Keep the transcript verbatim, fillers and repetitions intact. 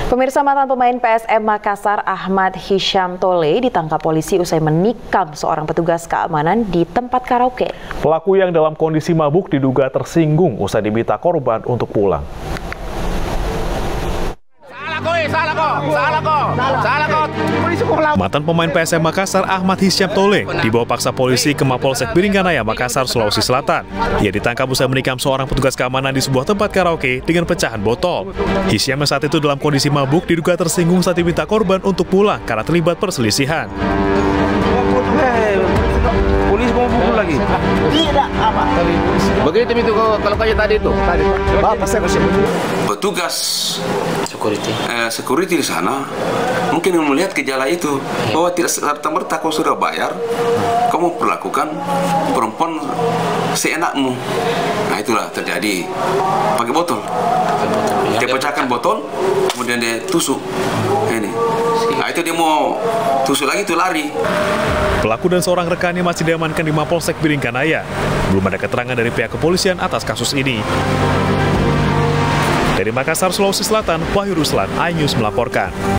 Pemirsa, mantan pemain P S M Makassar Ahmad Hisyam Tole ditangkap polisi usai menikam seorang petugas keamanan di tempat karaoke. Pelaku yang dalam kondisi mabuk diduga tersinggung usai diminta korban untuk pulang. Mantan pemain P S M Makassar Ahmad Hisyam Tole dibawa paksa polisi ke Mapolsek Biringkanaya, Makassar, Sulawesi Selatan. Ia ditangkap usai menikam seorang petugas keamanan di sebuah tempat karaoke dengan pecahan botol. Hisyam yang saat itu dalam kondisi mabuk diduga tersinggung saat diminta korban untuk pulang karena terlibat perselisihan. Polisi mau pukul lagi? Tidak, apa? Begitu itu kalau kayak tadi itu. Bapak saya petugas security eh, security di sana mungkin melihat gejala itu bahwa tidak serta-merta kau sudah bayar, kamu perlakukan perempuan seenakmu. Nah, itulah terjadi pakai botol. Dia pecahkan botol, kemudian dia tusuk. Ini. Nah, itu dia mau tusuk lagi, itu lari. Pelaku dan seorang rekannya masih diamankan di Mapolsek Biringkanaya. Belum ada keterangan dari pihak kepolisian atas kasus ini. Dari Makassar, Sulawesi Selatan, Wahyu Ruslan, iNews melaporkan.